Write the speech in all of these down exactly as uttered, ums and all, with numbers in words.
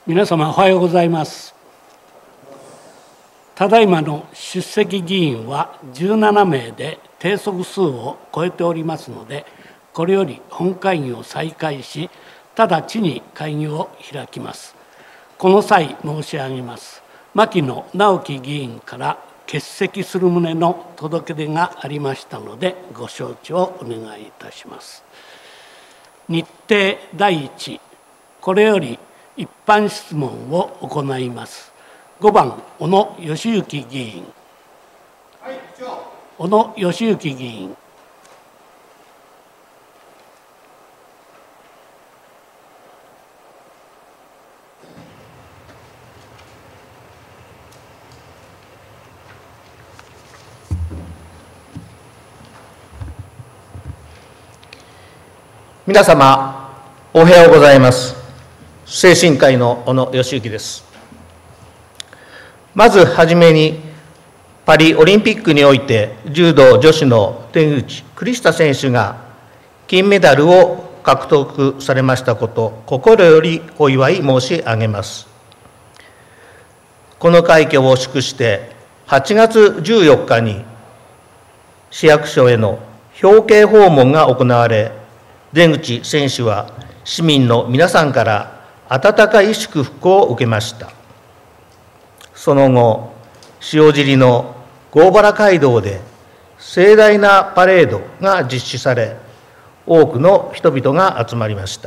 皆様おはようございます。ただいまの出席議員はじゅうななめいで定則数を超えておりますので、これより本会議を再開し、直ちに会議を開きます。この際申し上げます。牧野直樹議員から欠席する旨の届け出がありましたので、ご承知をお願いいたします。日程だいいち、これより一般質問を行います。ごばん、小野義行議員。 はい、 小野義行議員。 皆様、おはようございます。精神科医の小野義行です。まずはじめに、パリオリンピックにおいて柔道女子の出口クリスタ選手が金メダルを獲得されましたこと、心よりお祝い申し上げます。この快挙を祝して、はちがつじゅうよっかに市役所への表敬訪問が行われ、出口選手は市民の皆さんから温かい祝福を受けました。その後、塩尻の郷原街道で盛大なパレードが実施され、多くの人々が集まりました。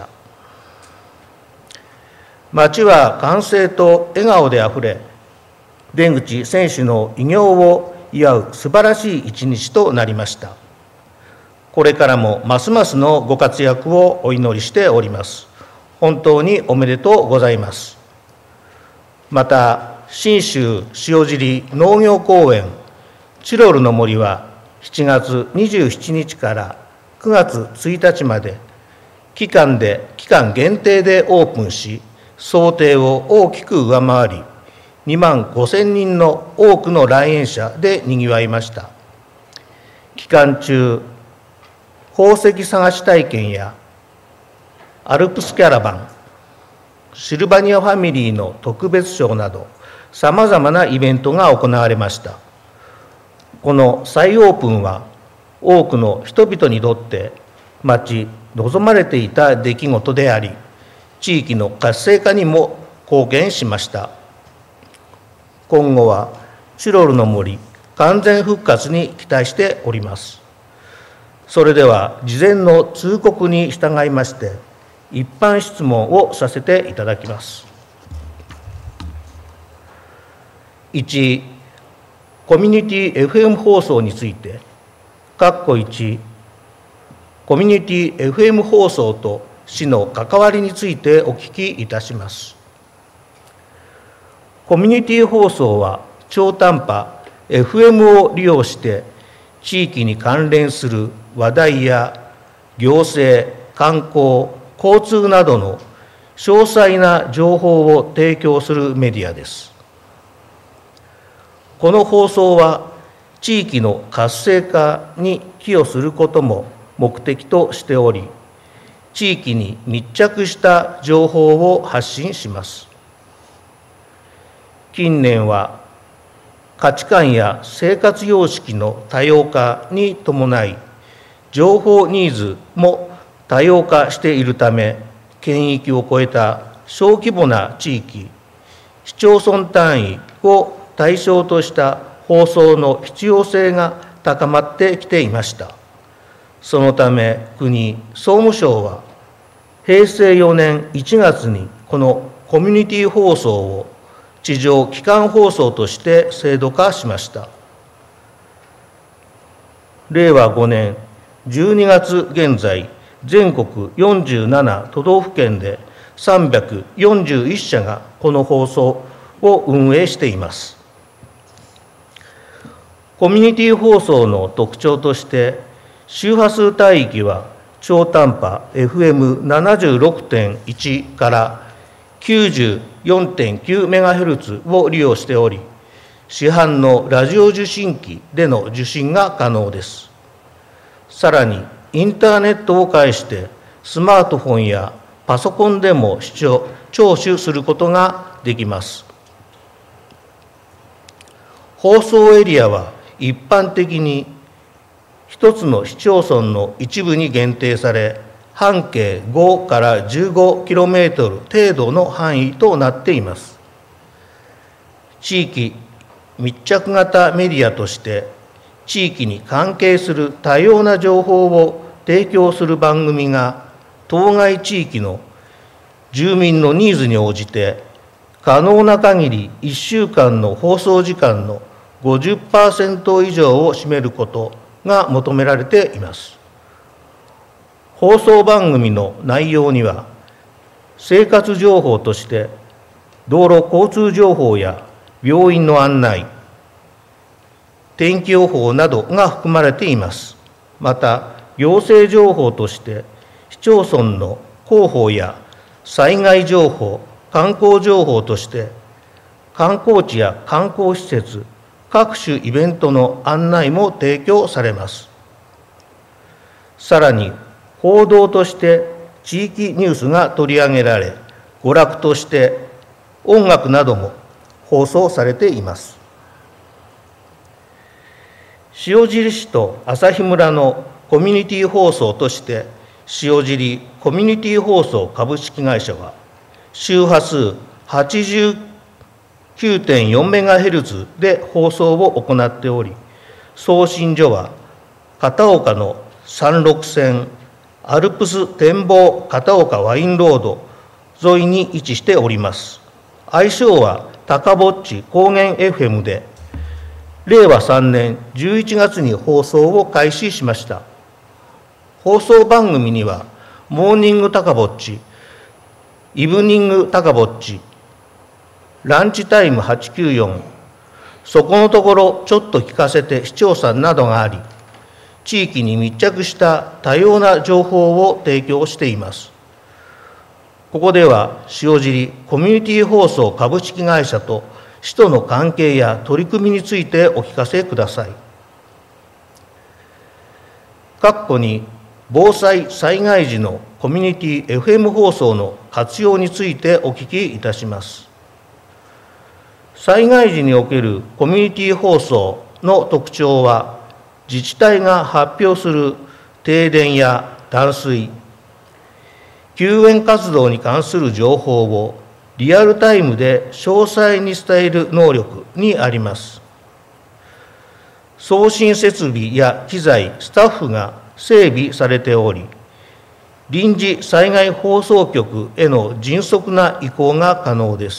街は歓声と笑顔であふれ、出口選手の偉業を祝う素晴らしい一日となりました。これからもますますのご活躍をお祈りしております。本当におめでとうございます。また、信州塩尻農業公園チロルの森はしちがつにじゅうしちにちからくがつついたちまで期間で期間限定でオープンし、想定を大きく上回り、にまんごせんにんの多くの来園者でにぎわいました。期間中、宝石探し体験やアルプスキャラバン、シルバニアファミリーの特別ショーなど、さまざまなイベントが行われました。この再オープンは、多くの人々にとって待ち望まれていた出来事であり、地域の活性化にも貢献しました。今後は、チロルの森完全復活に期待しております。それでは、事前の通告に従いまして、一般質問をさせていただきます。いち、コミュニティ エフエム 放送について、括弧いち、コミュニティ エフエム 放送と市の関わりについてお聞きいたします。コミュニティ放送は、超短波 エフエム を利用して、地域に関連する話題や行政、観光、交通などの詳細な情報を提供するメディアです。この放送は、地域の活性化に寄与することも目的としており、地域に密着した情報を発信します。近年は、価値観や生活様式の多様化に伴い、情報ニーズも多様化しているため、県域を超えた小規模な地域、市町村単位を対象とした放送の必要性が高まってきていました。そのため、国、総務省は、へいせいよねんいちがつにこのコミュニティ放送を地上基幹放送として制度化しました。れいわごねんじゅうにがつ現在、全国よんじゅうななとどうふけんでさんびゃくよんじゅういっしゃがこの放送を運営しています。コミュニティ放送の特徴として、周波数帯域は超短波 エフエムななじゅうろくてんいち からきゅうじゅうよんてんきゅうメガヘルツ を利用しており、市販のラジオ受信機での受信が可能です。さらに、インターネットを介して、スマートフォンやパソコンでも視聴、 聴取することができます。放送エリアは一般的に一つの市町村の一部に限定され、半径ごからじゅうごキロメートル程度の範囲となっています。地域密着型メディアとして、地域に関係する多様な情報を提供する番組が、当該地域の住民のニーズに応じて、可能な限りいっしゅうかんの放送時間の ごじゅっパーセント 以上を占めることが求められています。放送番組の内容には、生活情報として道路交通情報や病院の案内、天気予報などが含まれています。また、行政情報として市町村の広報や災害情報、観光情報として観光地や観光施設、各種イベントの案内も提供されます。さらに、報道として地域ニュースが取り上げられ、娯楽として音楽なども放送されています。塩尻市と朝日村のコミュニティ放送として、塩尻コミュニティ放送株式会社は、周波数 はちじゅうきゅうてんよんメガヘルツ で放送を行っており、送信所は片岡の山麓線アルプス展望片岡ワインロード沿いに位置しております。愛称は高ぼっち高原 エフエム で、れいわさんねんじゅういちがつに放送を開始しました。放送番組には、モーニング高ぼっち、イブニング高ぼっち、ランチタイムはちきゅうよん、そこのところちょっと聞かせて視聴者などがあり、地域に密着した多様な情報を提供しています。ここでは、塩尻コミュニティ放送株式会社と市との関係や取り組みについてお聞かせください。括弧に、防災・災害時のコミュニティ エフエム 放送の活用についてお聞きいたします。災害時におけるコミュニティ放送の特徴は、自治体が発表する停電や断水、救援活動に関する情報をリアルタイムで詳細に伝える能力にあります。送信設備や機材、スタッフが整備されており、臨時災害放送局への迅速な移行が可能です。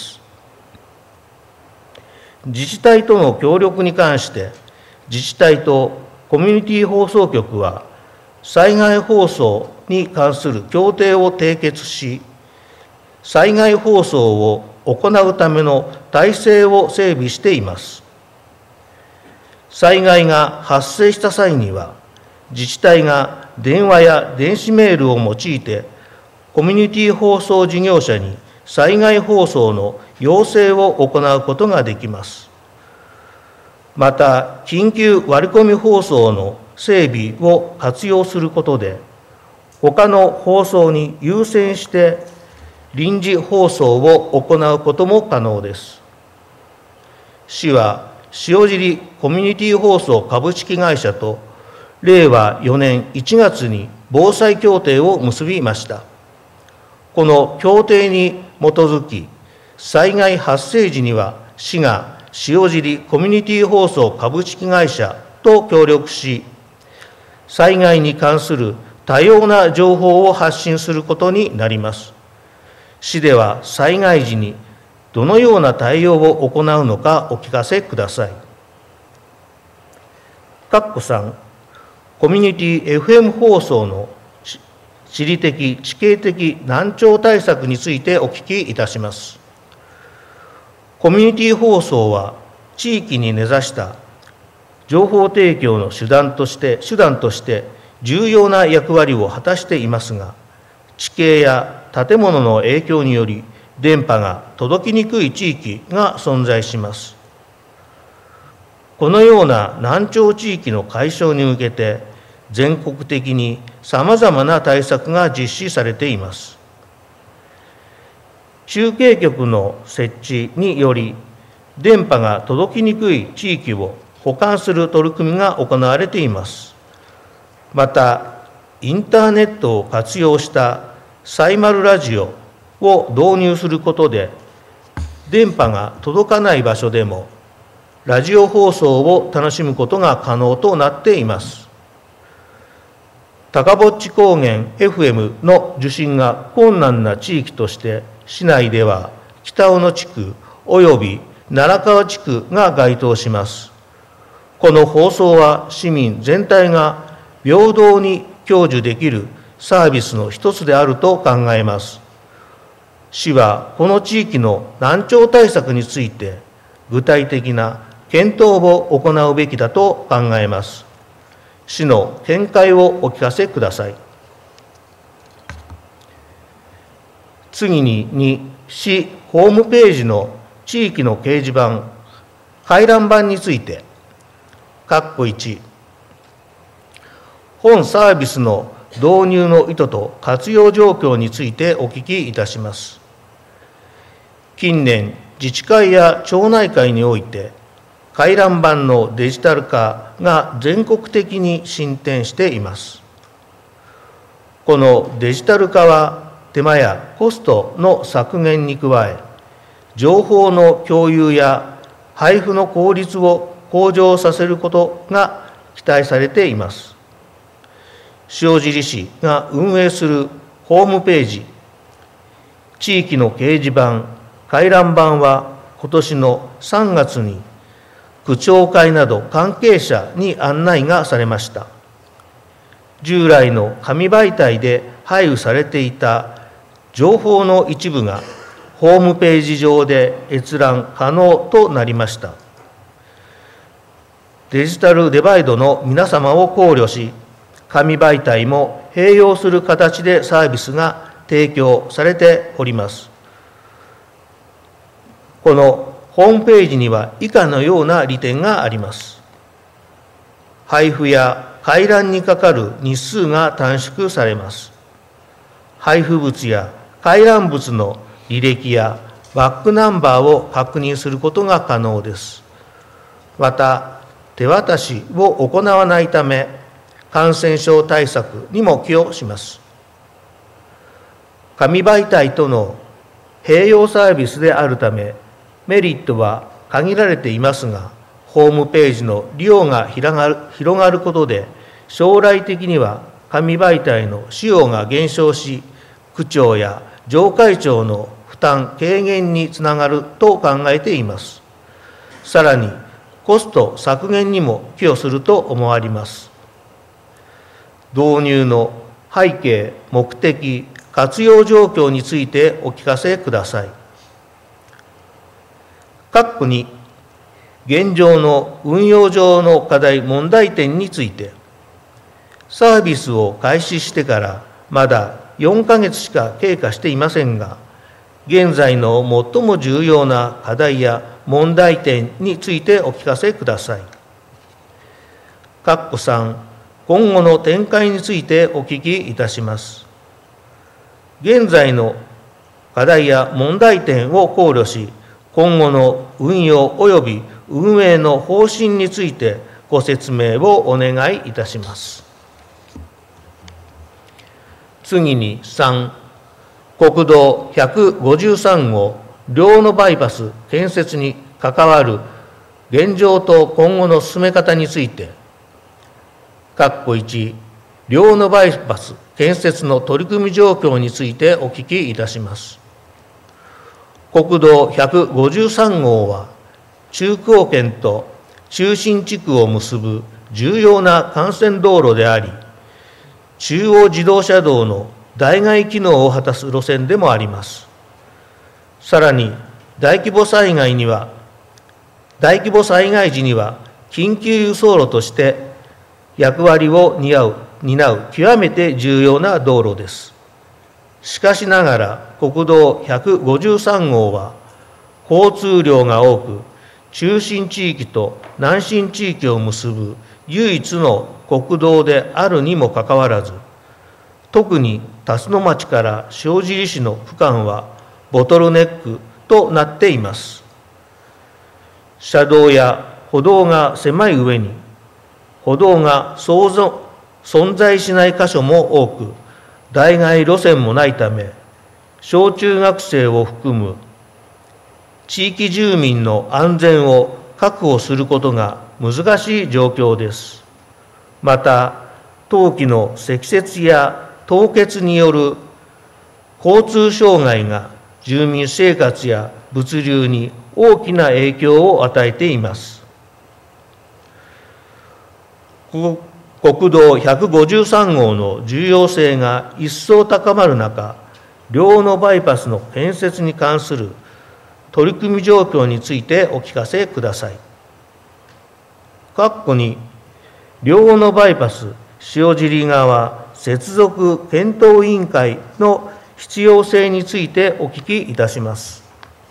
自治体との協力に関して、自治体とコミュニティ放送局は、災害放送に関する協定を締結し、災害放送を行うための体制を整備しています。災害が発生した際には、自治体が電話や電子メールを用いて、コミュニティ放送事業者に災害放送の要請を行うことができます。また、緊急割り込み放送の整備を活用することで、他の放送に優先して臨時放送を行うことも可能です。市は塩尻コミュニティ放送株式会社とれいわよねんいちがつに防災協定を結びました。この協定に基づき、災害発生時には市が塩尻コミュニティ放送株式会社と協力し、災害に関する多様な情報を発信することになります。市では災害時にどのような対応を行うのかお聞かせください。括弧さん、コミュニティ エフエム 放送の地理的・地形的難聴対策についてお聞きいたします。コミュニティ放送は地域に根ざした情報提供の手段として、手段として重要な役割を果たしていますが、地形や建物の影響により電波が届きにくい地域が存在します。このような難聴地域の解消に向けて、全国的にさまざまな対策が実施されています。 中継局の設置により、電波が届きにくい地域を補完する取り組みが行われています。また、インターネットを活用したサイマルラジオを導入することで、電波が届かない場所でも、ラジオ放送を楽しむことが可能となっています。高坊高原 エフエム の受信が困難な地域として、市内では北小野地区および奈良川地区が該当します。この放送は市民全体が平等に享受できるサービスの一つであると考えます。市はこの地域の難聴対策について具体的な検討を行うべきだと考えます。市の見解をお聞かせください。次に、に市ホームページの地域の掲示板、回覧板について、括弧いち、本サービスの導入の意図と活用状況についてお聞きいたします。近年、自治会や町内会において、回覧板のデジタル化が全国的に進展しています。このデジタル化は、手間やコストの削減に加え、情報の共有や配布の効率を向上させることが期待されています。塩尻市が運営するホームページ、地域の掲示板、回覧板は今年のさんがつに区長会など関係者に案内がされました。従来の紙媒体で配布されていた情報の一部がホームページ上で閲覧可能となりました。デジタルデバイドの皆様を考慮し、紙媒体も併用する形でサービスが提供されております。このホームページには以下のような利点があります。配布や回覧にかかる日数が短縮されます。配布物や回覧物の履歴やバックナンバーを確認することが可能です。また、手渡しを行わないため、感染症対策にも寄与します。紙媒体との併用サービスであるため、メリットは限られていますが、ホームページの利用が広がる、広がることで、将来的には紙媒体の使用が減少し、区長や上会長の負担軽減につながると考えています。さらに、コスト削減にも寄与すると思われます。導入の背景、目的、活用状況についてお聞かせください。括弧に、現状の運用上の課題、問題点について、サービスを開始してからまだよんかげつしか経過していませんが、現在の最も重要な課題や問題点についてお聞かせください。括弧さん、今後の展開についてお聞きいたします。現在の課題や問題点を考慮し、今後の運用及び運営の方針についてご説明をお願いいたします。次にさん、国道ひゃくごじゅうさんごう両野バイパス建設に関わる現状と今後の進め方について、括弧いち、両野バイパス建設の取り組み状況についてお聞きいたします。国道ひゃくごじゅうさんごうは、中京圏と中心地区を結ぶ重要な幹線道路であり、中央自動車道の代替機能を果たす路線でもあります。さらに、大規模災害には、大規模災害時には、緊急輸送路として役割を担う、担う極めて重要な道路です。しかしながら、国道ひゃくごじゅうさんごうは、交通量が多く、中心地域と南進地域を結ぶ唯一の国道であるにもかかわらず、特に辰野町から塩尻市の区間は、 ボトルネックとなっています。車道や歩道が狭い上に、歩道が存在しない箇所も多く、代替路線もないため、小中学生を含む地域住民の安全を確保することが難しい状況です。また、冬季の積雪や凍結による交通障害が住民生活や物流に大きな影響を与えています。国道ひゃくごじゅうさん号の重要性が一層高まる中、両野バイパスの建設に関する取り組み状況についてお聞かせください。括弧に、両野バイパス塩尻川接続検討委員会の必要性についてお聞きいたします。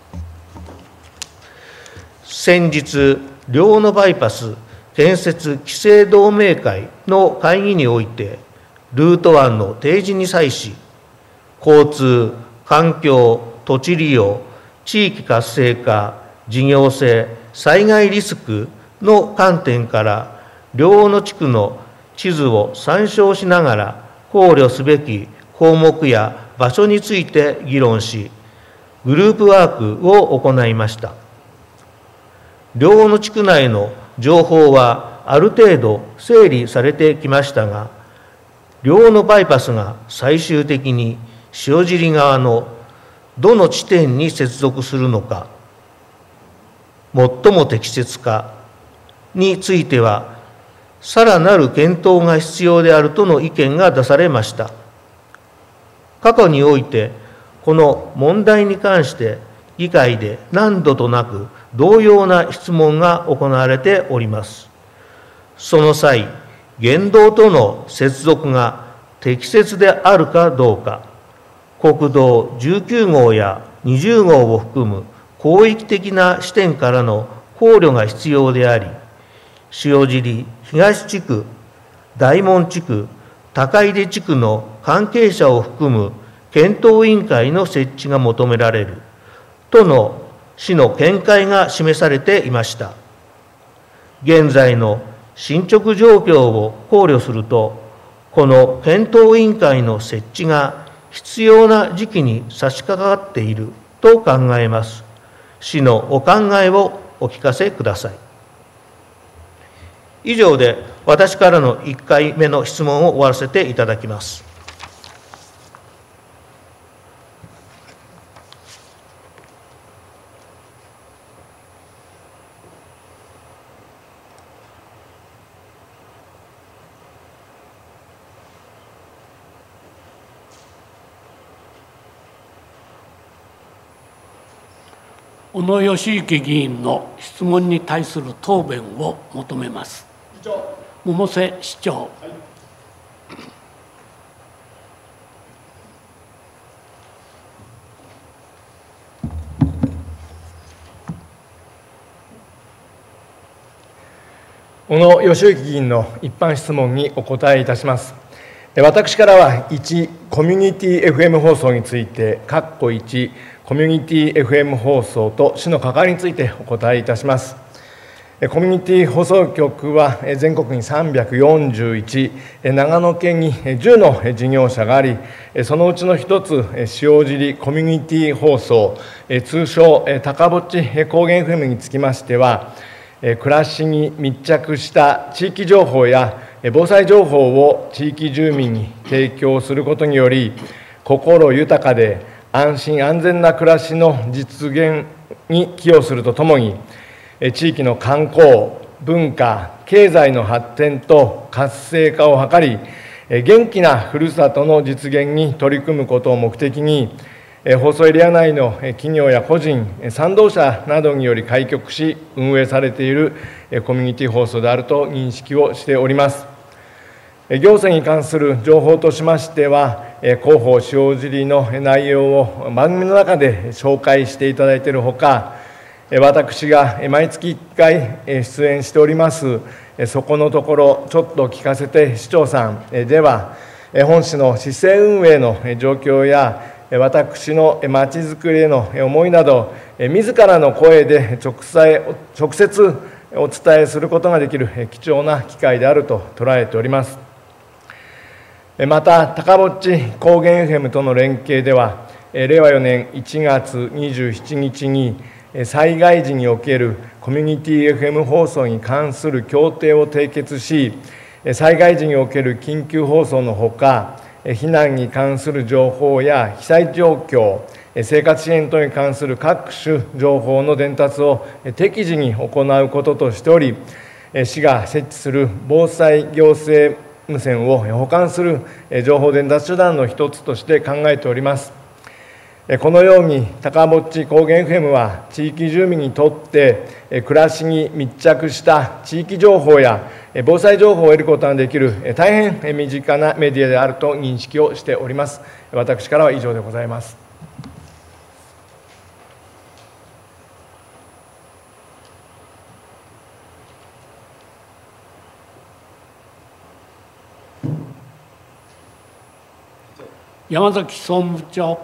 先日、両野バイパス建設規制同盟会の会議において、ルート案の提示に際し、交通、環境、土地利用、地域活性化、事業性、災害リスクの観点から、両野地区の地図を参照しながら考慮すべき項目や場所について議論し、グループワークを行いました。両野地区内の情報はある程度整理されてきましたが、両野バイパスが最終的に塩尻川のどの地点に接続するのか、最も適切かについては、さらなる検討が必要であるとの意見が出されました。過去において、この問題に関して議会で何度となく同様な質問が行われております。その際、県道との接続が適切であるかどうか、国道じゅうきゅう号やにじゅう号を含む広域的な視点からの考慮が必要であり、塩尻東地区、大門地区、高出地区の関係者を含む検討委員会の設置が求められるとの市の見解が示されていました。現在の進捗状況を考慮すると、この検討委員会の設置が必要な時期に差し掛かっていると考えます。市のお考えをお聞かせください。以上で私からのいっかいめの質問を終わらせていただきます。 小野義之議員の質問に対する答弁を求めます。百瀬市長。はい、 小野義之議員の一般質問にお答えいたします。私からはいち、コミュニティ エフエム 放送について、括弧いち、コミュニティ エフエム 放送と市の関わりについてお答えいたします。コミュニティ放送局は全国にさんびゃくよんじゅういち、長野県にじゅうの事業者があり、そのうちの一つ、塩尻コミュニティ放送、通称高ぼっち高原 エフエム につきましては、暮らしに密着した地域情報や防災情報を地域住民に提供することにより、心豊かで安心安全な暮らしの実現に寄与するとともに、地域の観光、文化、経済の発展と活性化を図り、元気なふるさとの実現に取り組むことを目的に、放送エリア内の企業や個人、賛同者などにより開局し、運営されているコミュニティ放送であると認識をしております。行政に関する情報としましては、広報塩尻の内容を番組の中で紹介していただいているほか、私が毎月いっかい出演しております、そこのところ、ちょっと聞かせて市長さんでは、本市の市政運営の状況や、 私のまちづくりへの思いなど、自らの声で直直接お伝えすることができる貴重な機会であると捉えております。また、高ぼっち高原 エフエム との連携では、れいわよねんいちがつにじゅうしちにちに災害時におけるコミュニティ エフエム 放送に関する協定を締結し、災害時における緊急放送のほか、避難に関する情報や被災状況、生活支援等に関する各種情報の伝達を適時に行うこととしており、市が設置する防災行政無線を補完する情報伝達手段の一つとして考えております。このように高ぼっち高原 エフエム は地域住民にとって暮らしに密着した地域情報や防災情報を得ることができる大変身近なメディアであると認識をしております。私からは以上でございます。 山崎総務部長。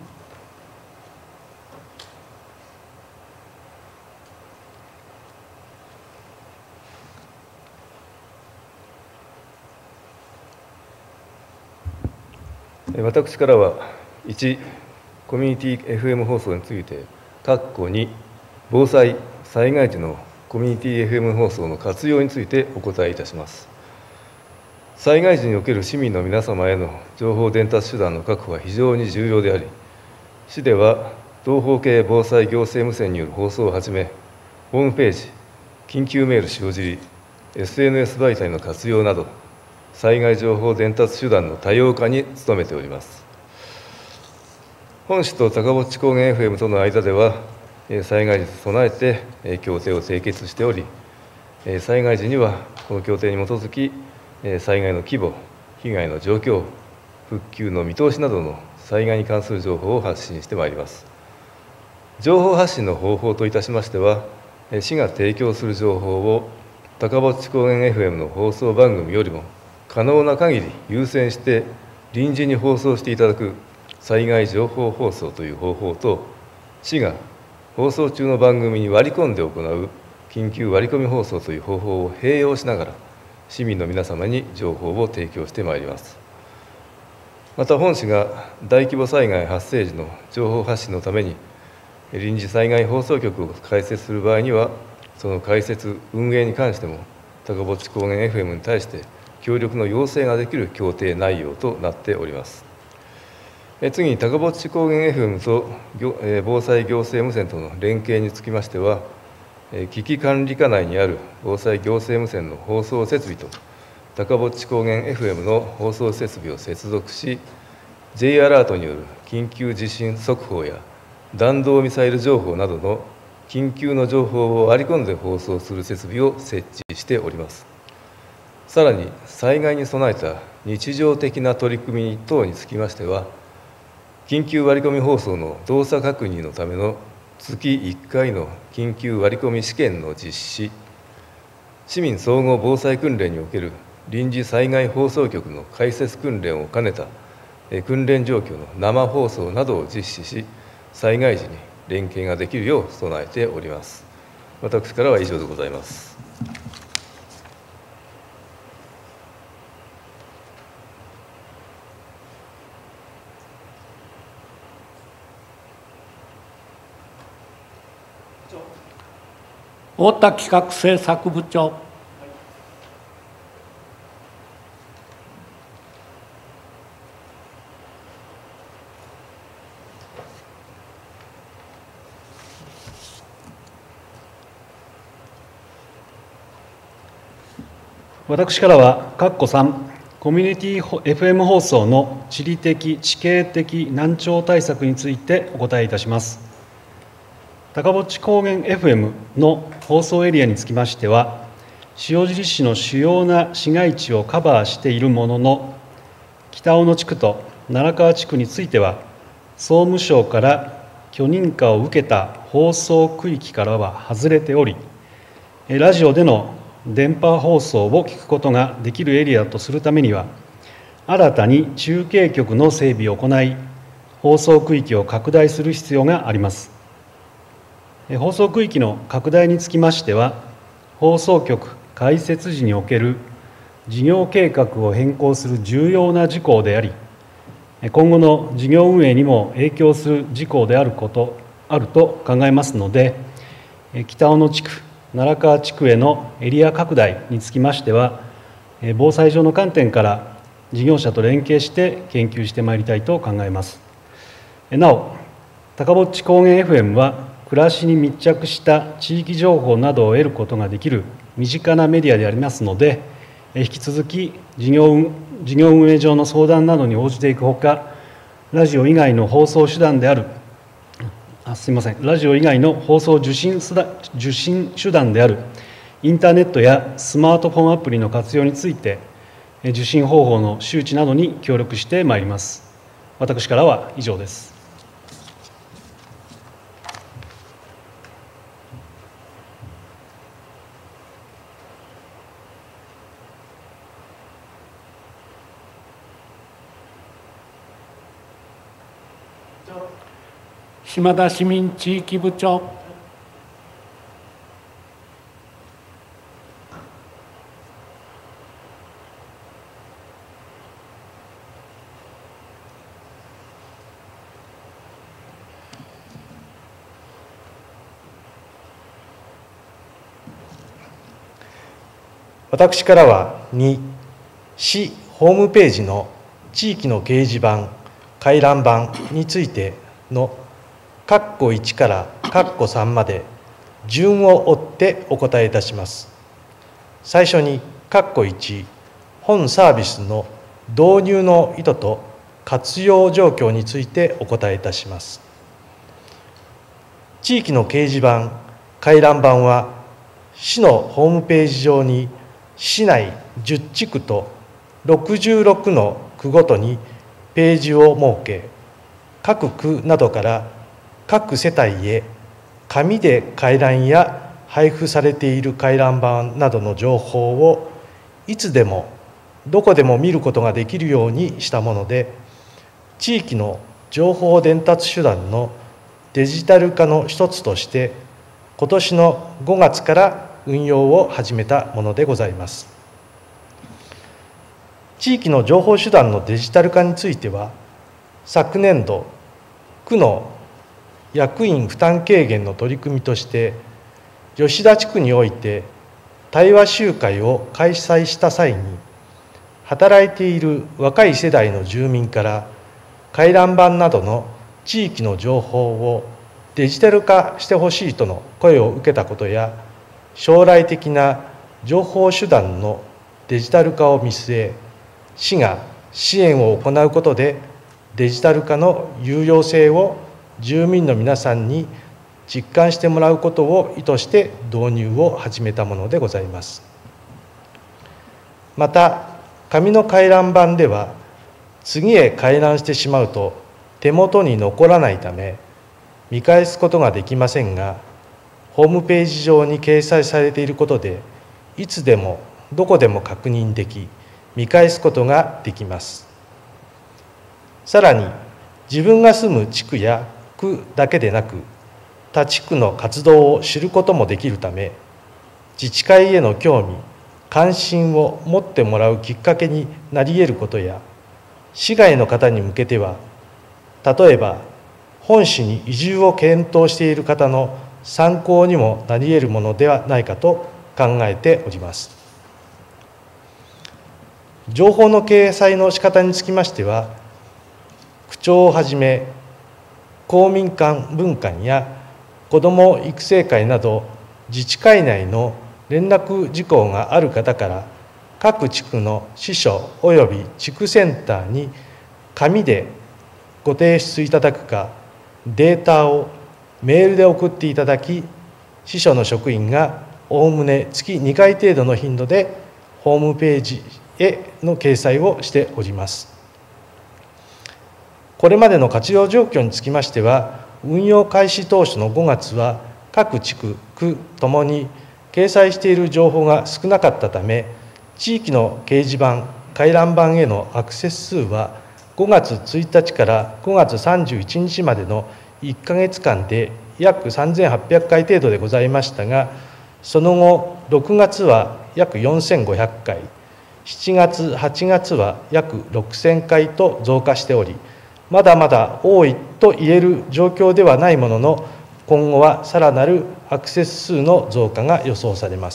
私からは、いち、コミュニティ エフエム 放送について、に、防災・災害時のコミュニティ エフエム 放送の活用についてお答えいたします。災害時における市民の皆様への情報伝達手段の確保は非常に重要であり、市では東方系防災行政無線による放送をはじめ、ホームページ、緊急メール塩尻、エスエヌエス 媒体の活用など、災害情報伝達手段の多様化に努めております。本市と高ぼっち高原 エフエム との間では、災害時に備えて協定を締結しており、災害時にはこの協定に基づき、災害の規模、被害の状況、復旧の見通しなどの災害に関する情報を発信してまいります。情報発信の方法といたしましては、市が提供する情報を高ぼっち高原 エフエム の放送番組よりも可能な限り優先して臨時に放送していただく災害情報放送という方法と、市が放送中の番組に割り込んで行う緊急割り込み放送という方法を併用しながら、市民の皆様に情報を提供してまいります。また、本市が大規模災害発生時の情報発信のために、臨時災害放送局を開設する場合には、その開設、運営に関しても、高ぼっち高原 エフエム に対して協力の要請ができる協定内容となっております。次に、高ぼっち高原 エフエム と防災行政無線との連携につきましては、危機管理課内にある防災行政無線の放送設備と、高ぼっち高原 エフエム の放送設備を接続し、J アラートによる緊急地震速報や弾道ミサイル情報などの緊急の情報を割り込んで放送する設備を設置しております。さらに、災害に備えた日常的な取り組み等につきましては、緊急割り込み放送の動作確認のための月いっかいの緊急割り込み試験の実施、市民総合防災訓練における臨時災害放送局の開設訓練を兼ねた訓練状況の生放送などを実施し、災害時に連携ができるよう備えております。私からは以上でございます。 太田企画政策部長。 私からは、括弧さん、コミュニティ エフエム 放送の地理的・地形的難聴対策についてお答えいたします。高ぼっち高原 エフエム の放送エリアにつきましては、塩尻市の主要な市街地をカバーしているものの、北小野地区と奈良川地区については、総務省から許認可を受けた放送区域からは外れており、ラジオでの電波放送を聞くことができるエリアとするためには、新たに中継局の整備を行い、 放送区域を拡大する必要があります。放送区域の拡大につきましては、放送局開設時における事業計画を変更する重要な事項であり、今後の事業運営にも影響する事項であることあると考えますので、北小野地区、奈良川地区へのエリア拡大につきましては、防災上の観点から事業者と連携して研究してまいりたいと考えます。なお、高ぼっち高原 エフエム は、暮らしに密着した地域情報などを得ることができる身近なメディアでありますので、引き続き事業、事業運営上の相談などに応じていくほか、ラジオ以外の放送手段である、あすみません、ラジオ以外の放送受信受信手段であるインターネットやスマートフォンアプリの活用について、受信方法の周知などに協力してまいります。私からは以上です。 島田市民地域部長。 私からはに、市ホームページの地域の掲示板、回覧板についての括弧いちから括弧さんまで順を追ってお答えいたします。最初に括弧いち、本サービスの導入の意図と活用状況についてお答えいたします。地域の掲示板、回覧板は、市のホームページ上に市内じゅっちくとろくじゅうろくの区ごとにページを設け、各区などから各世帯へ紙で回覧や配布されている回覧板などの情報をいつでもどこでも見ることができるようにしたもので、地域の情報伝達手段のデジタル化の一つとして今年のごがつから運用を始めたものでございます。地域の情報手段のデジタル化については、昨年度区の役員負担軽減の取り組みとして、吉田地区において対話集会を開催した際に、働いている若い世代の住民から回覧板などの地域の情報をデジタル化してほしいとの声を受けたことや、将来的な情報手段のデジタル化を見据え、市が支援を行うことでデジタル化の有用性を住民の皆さんに実感してもらうことを意図して導入を始めたものでございます。また、紙の回覧板では、次へ回覧してしまうと手元に残らないため、見返すことができませんが、ホームページ上に掲載されていることで、いつでもどこでも確認でき、見返すことができます。さらに、自分が住む地区や区だけでなく、他地区の活動を知ることもできるため、自治会への興味、関心を持ってもらうきっかけになり得ることや、市外の方に向けては、例えば、本市に移住を検討している方の参考にもなり得るものではないかと考えております。情報の掲載の仕方につきましては、区長をはじめ、公民館分館や子ども育成会など、自治会内の連絡事項がある方から、各地区の支所および地区センターに紙でご提出いただくか、データをメールで送っていただき、支所の職員がおおむね月にかい程度の頻度でホームページへの掲載をしております。これまでの活用状況につきましては、運用開始当初のごがつは、各地区、区ともに掲載している情報が少なかったため、地域の掲示板、回覧板へのアクセス数はごがつついたちからごがつさんじゅういちにちまでのいっかげつかんで約さんぜんはっぴゃくかい程度でございましたが、その後ろくがつは約よんせんごひゃっかい、しちがつはちがつは約ろくせんかいと増加しており、まだまだ多いと言える状況ではないものの、今後はさらなるアクセス数の増加が予想されます。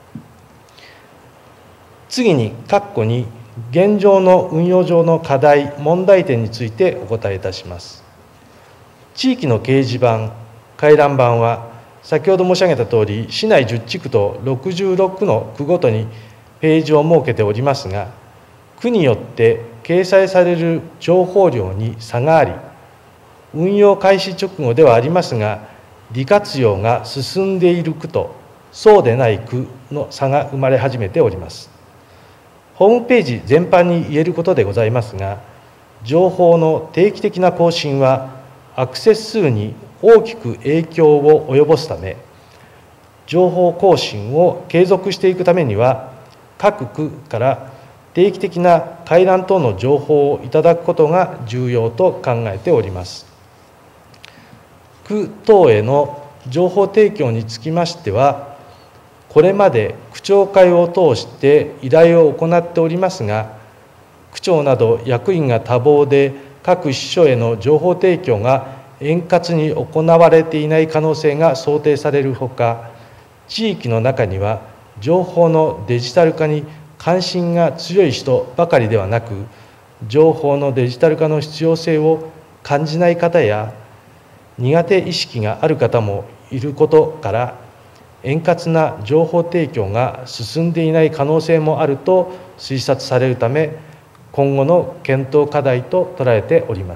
次に括弧に現状の運用上の課題問題点についてお答えいたします。地域の掲示板回覧板は先ほど申し上げたとおり、市内じゅっちくとろくじゅうろくの区ごとにページを設けておりますが、区によって掲載される情報量に差があり、運用開始直後ではありますが、利活用が進んでいる区とそうでない区の差が生まれ始めております。ホームページ全般に言えることでございますが、情報の定期的な更新はアクセス数に大きく影響を及ぼすため、情報更新を継続していくためには、各区から定期的な回覧等の情報をいただくことが重要と考えております。区等への情報提供につきましては、これまで区長会を通して依頼を行っておりますが、区長など役員が多忙で各支所への情報提供が円滑に行われていない可能性が想定されるほか、地域の中には情報のデジタル化に関心が強い人ばかりではなく、情報のデジタル化の必要性を感じない方や苦手意識がある方もいることから、円滑な情報提供が進んでいない可能性もあると推察されるため、今後の検討課題と捉えております。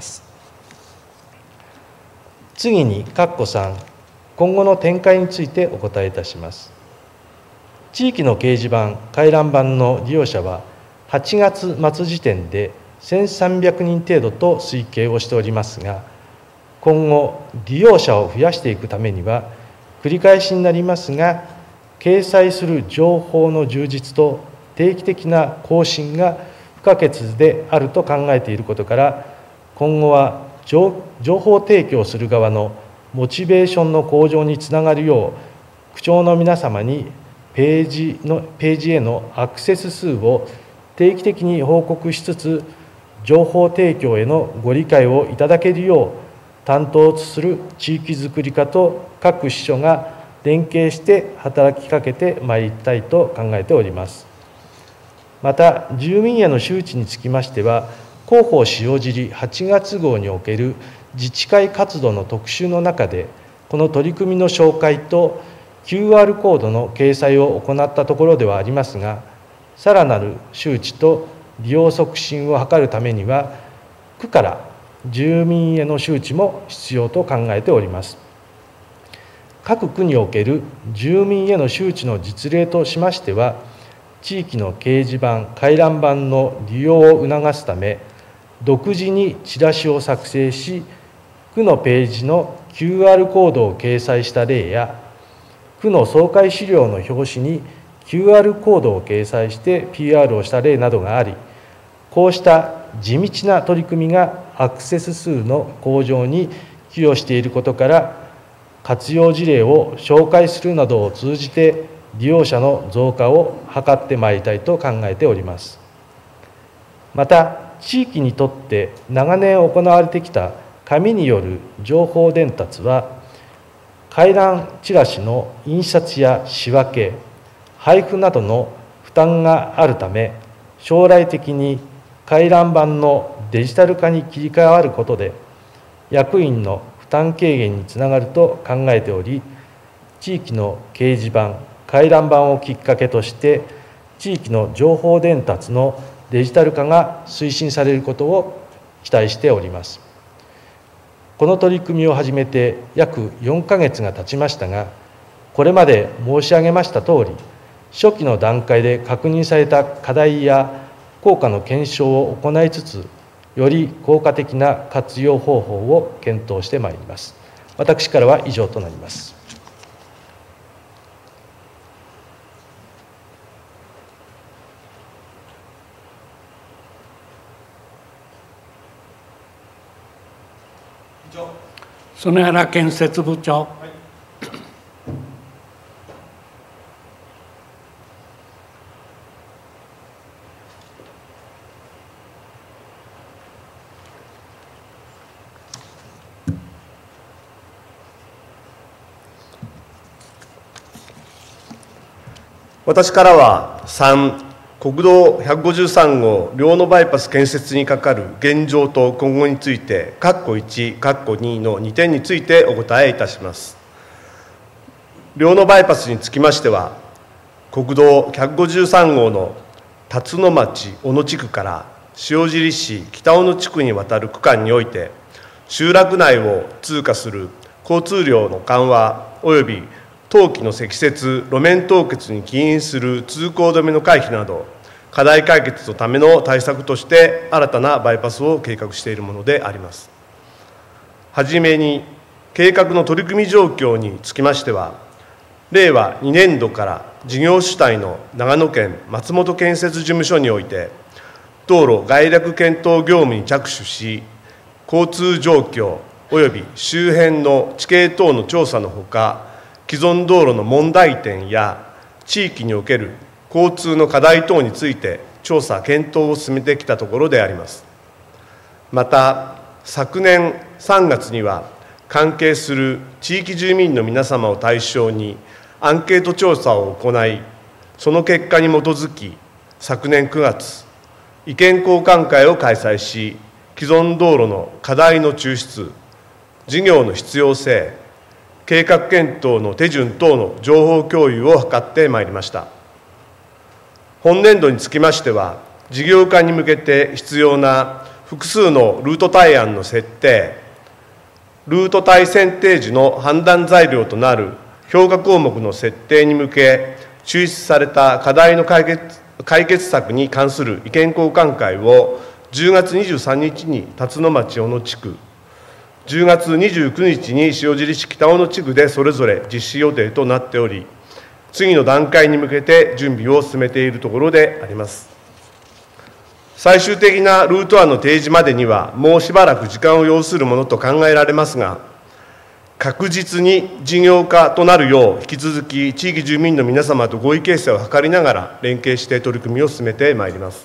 次に括弧さん、今後の展開についてお答えいたします。地域の掲示板回覧板の利用者ははちがつまつ時点でせんさんびゃくにん程度と推計をしておりますが、今後利用者を増やしていくためには、繰り返しになりますが、掲載する情報の充実と定期的な更新が不可欠であると考えていることから、今後は情報提供する側のモチベーションの向上につながるよう、区長の皆様にページのページへのアクセス数を定期的に報告しつつ、情報提供へのご理解をいただけるよう、担当する地域づくり課と各支所が連携して働きかけてまいりたいと考えております。また、住民への周知につきましては、広報塩尻はちがつ号における自治会活動の特集の中で、この取り組みの紹介と キューアール コードの掲載を行ったところではありますが、さらなる周知と利用促進を図るためには、区から住民への周知も必要と考えております。各区における住民への周知の実例としましては、地域の掲示板回覧板の利用を促すため、独自にチラシを作成し、区のページの キューアール コードを掲載した例や、区の総会資料の表紙に キューアール コードを掲載して ピーアール をした例などがあり、こうした地道な取り組みがアクセス数の向上に寄与していることから、活用事例を紹介するなどを通じて利用者の増加を図ってまいりたいと考えております。また、地域にとって長年行われてきた紙による情報伝達は、回覧チラシの印刷や仕分け、配布などの負担があるため、将来的に回覧板のデジタル化に切り替わることで、役員の負担軽減につながると考えており、地域の掲示板、回覧板をきっかけとして、地域の情報伝達のデジタル化が推進されることを期待しております。この取り組みを始めて約よんかげつが経ちましたが、これまで申し上げましたとおり、初期の段階で確認された課題や効果の検証を行いつつ、より効果的な活用方法を検討してまいります。私からは以上となります。 園原建設部長。 私からはさん、国道ひゃくごじゅうさん号両野バイパス建設にかかる現状と今後について、括弧いち、括弧にのにてんについてお答えいたします。両野バイパスにつきましては、国道ひゃくごじゅうさん号の辰野町小野地区から塩尻市北小野地区にわたる区間において、集落内を通過する交通量の緩和および冬季の積雪、路面凍結に起因する通行止めの回避など、課題解決のための対策として、新たなバイパスを計画しているものであります。はじめに、計画の取り組み状況につきましては、れいわにねんどから事業主体の長野県松本建設事務所において、道路概略検討業務に着手し、交通状況および周辺の地形等の調査のほか、既存道路の問題点や地域における交通の課題等について調査・検討を進めてきたところであります。また、昨年さんがつには、関係する地域住民の皆様を対象にアンケート調査を行い、その結果に基づき、昨年くがつ、意見交換会を開催し、既存道路の課題の抽出、事業の必要性、計画検討の手順等の情報共有を図ってまいりました。本年度につきましては、事業化に向けて必要な複数のルート帯案の設定、ルート帯選定時の判断材料となる評価項目の設定に向け、抽出された課題の解決解決策に関する意見交換会をじゅうがつにじゅうさんにちに辰野町小野地区、じゅうがつにじゅうくにちに塩尻市北小野地区でそれぞれ実施予定となっており、次の段階に向けて準備を進めているところであります。最終的なルート案の提示までには、もうしばらく時間を要するものと考えられますが、確実に事業化となるよう、引き続き地域住民の皆様と合意形成を図りながら、連携して取り組みを進めてまいります。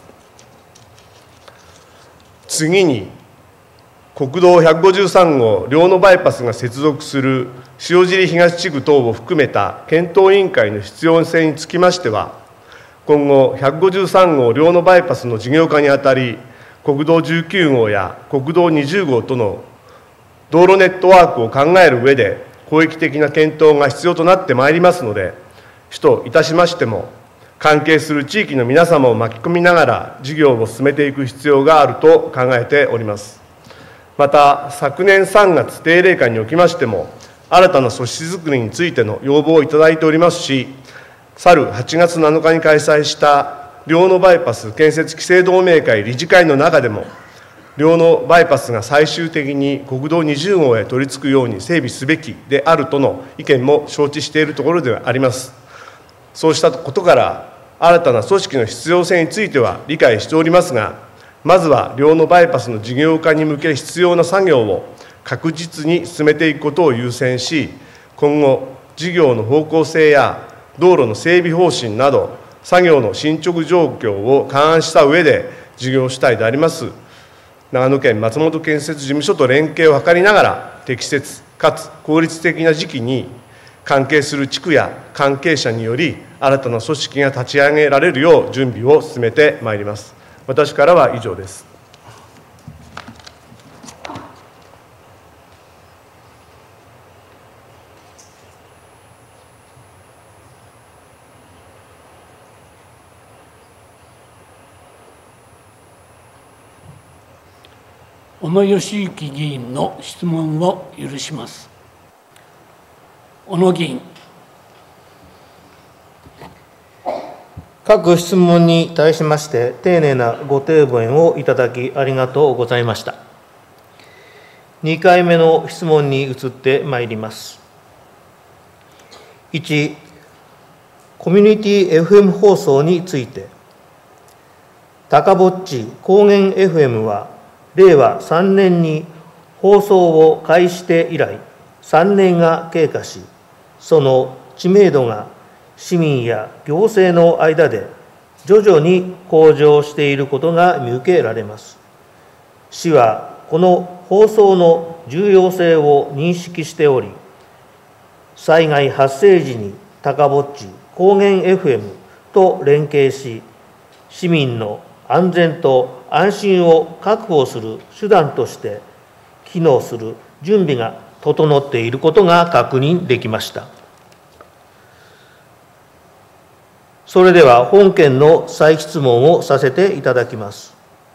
次に、国道ひゃくごじゅうさん号両野バイパスが接続する塩尻東地区等を含めた検討委員会の必要性につきましては、今後ひゃくごじゅうさん号両野バイパスの事業化にあたり、国道じゅうきゅう号や国道にじゅう号との道路ネットワークを考える上で、広域的な検討が必要となってまいりますので、主といたしましても、関係する地域の皆様を巻き込みながら事業を進めていく必要があると考えております。また、昨年さんがつ定例会におきましても、新たな組織づくりについての要望をいただいておりますし、去るはちがつなのかに開催した両野バイパス建設規制同盟会理事会の中でも、両野バイパスが最終的に国道にじゅう号へ取り付くように整備すべきであるとの意見も承知しているところであります。そうしたことから、新たな組織の必要性については理解しておりますが、まずは両野バイパスの事業化に向け必要な作業を確実に進めていくことを優先し、今後、事業の方向性や道路の整備方針など、作業の進捗状況を勘案した上で、事業主体であります長野県松本建設事務所と連携を図りながら、適切かつ効率的な時期に、関係する地区や関係者により、新たな組織が立ち上げられるよう準備を進めてまいります。私からは以上です。 小野義行議員の質問を許します。小野議員。 各質問に対しまして、丁寧なご答弁をいただきありがとうございました。にかいめの質問に移ってまいります。いち、コミュニティ エフエム 放送について、高ぼっち高原 エフエム は、れいわさんねんに放送を開始して以来、 さんねんが経過し、その知名度が市民や行政の間で徐々に向上していることが見受けられます。市はこの放送の重要性を認識しており、災害発生時に高ぼっち高原 エフエム と連携し、市民の安全と安心を確保する手段として機能する準備が整っていることが確認できました。それでは本件の再質問をさせていただきます。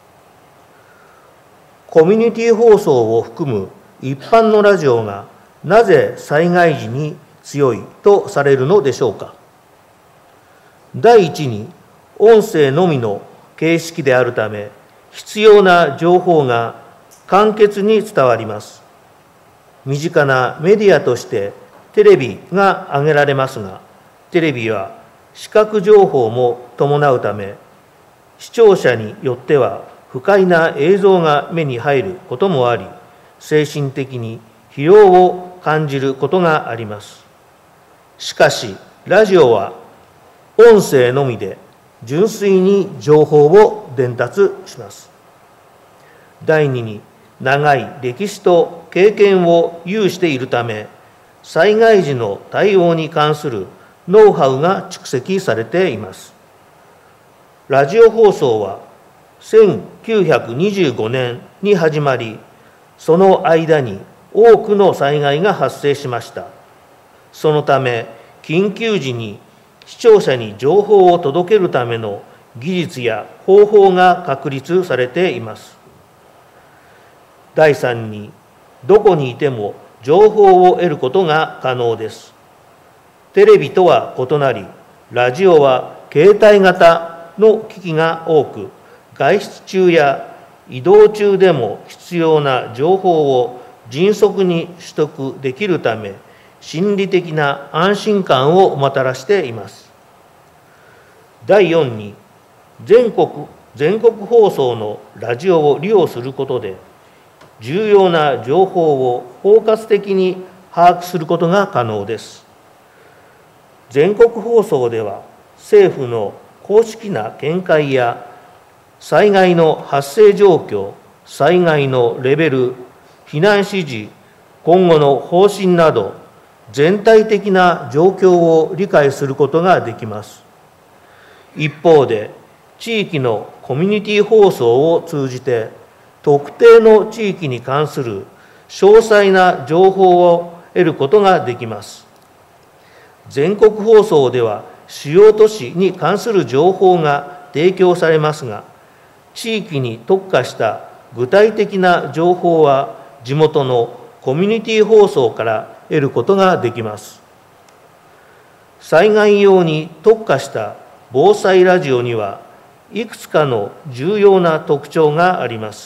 コミュニティ放送を含む一般のラジオがなぜ災害時に強いとされるのでしょうか。第一に、音声のみの形式であるため、必要な情報が簡潔に伝わります。身近なメディアとしてテレビが挙げられますが、テレビは視覚情報も伴うため、視聴者によっては不快な映像が目に入ることもあり、精神的に疲労を感じることがあります。しかし、ラジオは音声のみで純粋に情報を伝達します。第二に、長い歴史と経験を有しているため、災害時の対応に関するノウハウが蓄積されています。ラジオ放送はせんきゅうひゃくにじゅうごねんに始まり、その間に多くの災害が発生しました。そのため、緊急時に視聴者に情報を届けるための技術や方法が確立されています。第三に、どこにいても情報を得ることが可能です。テレビとは異なり、ラジオは携帯型の機器が多く、外出中や移動中でも必要な情報を迅速に取得できるため、心理的な安心感をもたらしています。第四に、全国、全国放送のラジオを利用することで、重要な情報を包括的に把握することが可能です。全国放送では、政府の公式な見解や、災害の発生状況、災害のレベル、避難指示、今後の方針など、全体的な状況を理解することができます。一方で、地域のコミュニティ放送を通じて、特定の地域に関する詳細な情報を得ることができます。全国放送では、主要都市に関する情報が提供されますが、地域に特化した具体的な情報は、地元のコミュニティ放送から得ることができます。災害用に特化した防災ラジオには、いくつかの重要な特徴があります。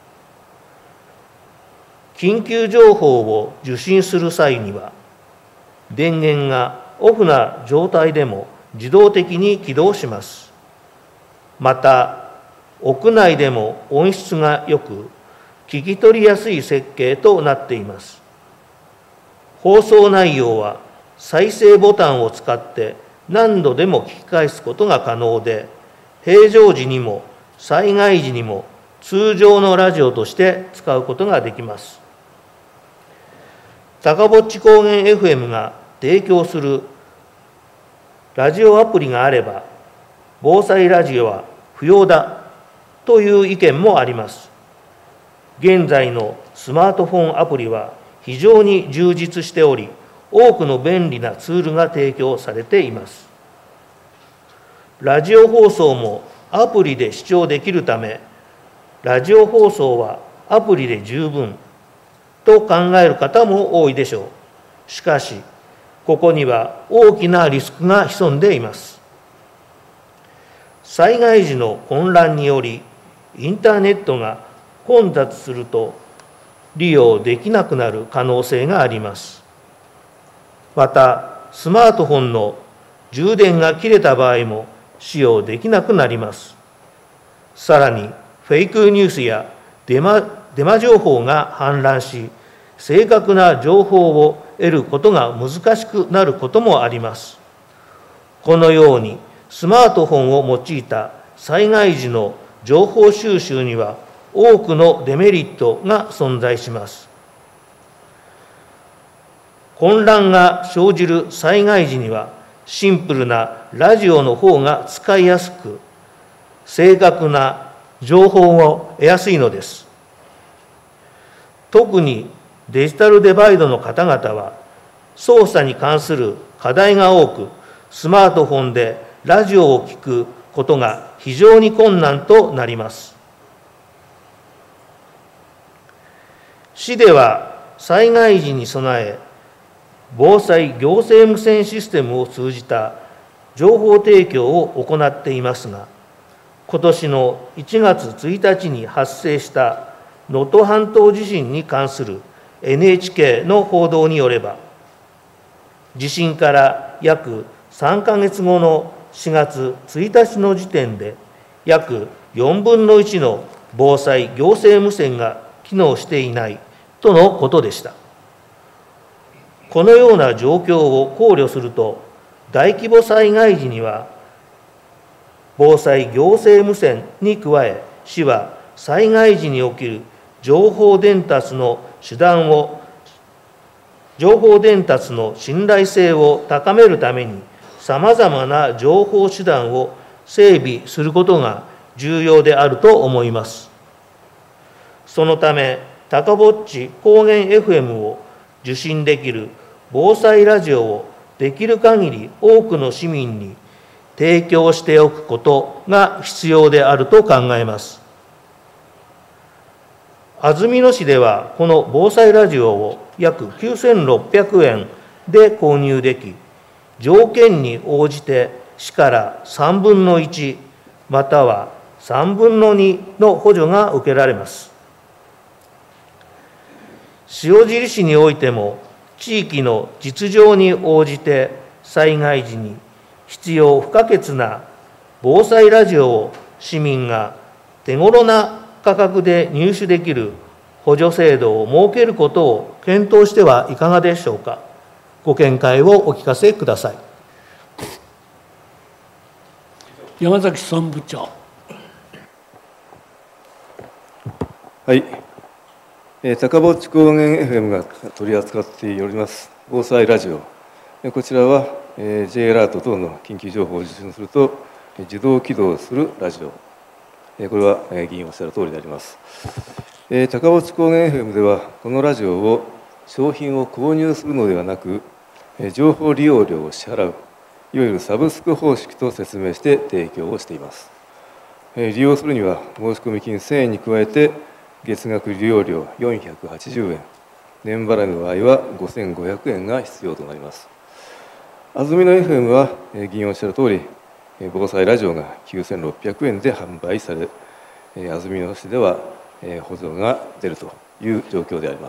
緊急情報を受信する際には、電源がオフな状態でも自動的に起動します。また、屋内でも音質が良く、聞き取りやすい設計となっています。放送内容は再生ボタンを使って何度でも聞き返すことが可能で、平常時にも災害時にも通常のラジオとして使うことができます。高ぼっち高原 エフエム が提供するラジオアプリがあれば、防災ラジオは不要だという意見もあります。現在のスマートフォンアプリは非常に充実しており、多くの便利なツールが提供されています。ラジオ放送もアプリで視聴できるため、ラジオ放送はアプリで十分と考える方も多いでしょう。しかし、ここには大きなリスクが潜んでいます。災害時の混乱により、インターネットが混雑すると利用できなくなる可能性があります。また、スマートフォンの充電が切れた場合も使用できなくなります。さらに、フェイクニュースやデマ、デマ情報が氾濫し、 正確な情報を得ることが難しくなることもあります。このようにスマートフォンを用いた災害時の情報収集には多くのデメリットが存在します。混乱が生じる災害時にはシンプルなラジオの方が使いやすく、正確な情報を得やすいのです。特にデジタルデバイドの方々は、操作に関する課題が多く、スマートフォンでラジオを聞くことが非常に困難となります。市では災害時に備え、防災行政無線システムを通じた情報提供を行っていますが、今年のいちがつついたちに発生した能登半島地震に関する エヌエイチケー の報道によれば、地震から約さんかげつごのしがつついたちの時点で、約よんぶんのいちの防災行政無線が機能していないとのことでした。このような状況を考慮すると、大規模災害時には、防災行政無線に加え、市は災害時に起きる情報伝達の手段を、情報伝達の信頼性を高めるために、さまざまな情報手段を整備することが重要であると思います。そのため、高ぼっち高原 エフエム を受信できる防災ラジオをできる限り多くの市民に提供しておくことが必要であると考えます。安曇野市では、この防災ラジオを約きゅうせんろっぴゃくえんで購入でき、条件に応じて市からさんぶんのいちまたはさんぶんのにの補助が受けられます。塩尻市においても、地域の実情に応じて災害時に必要不可欠な防災ラジオを市民が手頃な価格で入手できる補助制度を設けることを検討してはいかがでしょうか。ご見解をお聞かせください。 山崎総務部長。 はい、えー、高ぼっち高原 エフエム が取り扱っております防災ラジオ、こちらは、えー、J アラート等の緊急情報を受信すると自動起動するラジオ、えー、これは、えー、議員おっしゃる通りであります。えー、高ぼっち高原 エフエム では、このラジオを商品を購入するのではなく、えー、情報利用料を支払う、いわゆるサブスク方式と説明して提供をしています。えー、利用するには、申込金せんえんに加えて、月額利用料よんひゃくはちじゅうえん、年払いの場合はごせんごひゃくえんが必要となります。安曇野 エフエム は、えー、議員おっしゃる通り、えー、防災ラジオがきゅうせんろっぴゃくえんで販売され、えー、安曇野市では、えー、補助が出るという状況であります。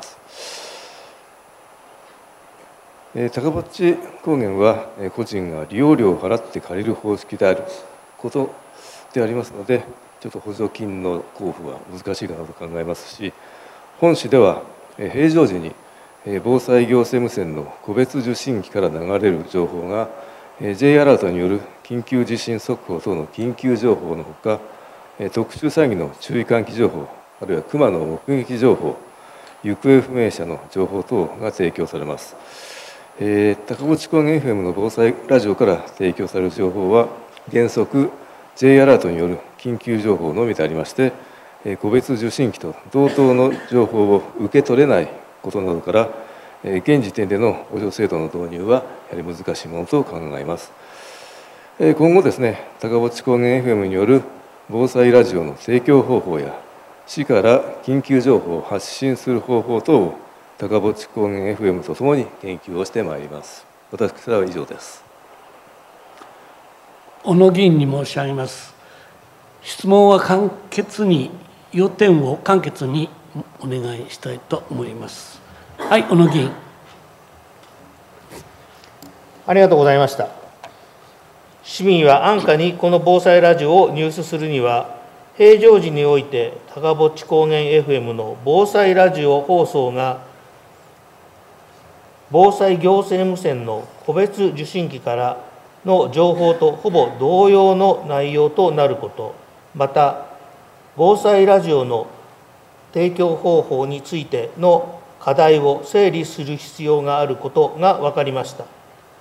えー、高ぼっち高原は、えー、個人が利用料を払って借りる方式であることでありますので、ちょっと補助金の交付は難しいかなと考えますし、本市では、えー、平常時に、えー、防災行政無線の個別受信機から流れる情報が、えー、J アラートによる緊急地震速報等の緊急情報のほか、えー、特殊詐欺の注意喚起情報、あるいは熊の目撃情報、行方不明者の情報等が提供されます。えー、高ぼっち高原 エフエム の防災ラジオから提供される情報は、原則 J アラートによる緊急情報のみでありまして、えー、個別受信機と同等の情報を受け取れないことなどから、えー、現時点での補助制度の導入はやはり難しいものと考えます。えー、今後ですね、高ぼっち高原 エフエム による防災ラジオの提供方法や、市から緊急情報を発信する方法等を高ぼっち高原 エフエム とともに研究をしてまいります。私からは以上です。 小野議員に申し上げます。質問は簡潔に、要点を簡潔にお願いしたいと思います。はい、小野議員。 ありがとうございました。市民は安価にこの防災ラジオを入手するには、平常時において高ぼっち高原 エフエム の防災ラジオ放送が防災行政無線の個別受信機からの情報とほぼ同様の内容となること、また、防災ラジオの提供方法についての課題を整理する必要があることが分かりました。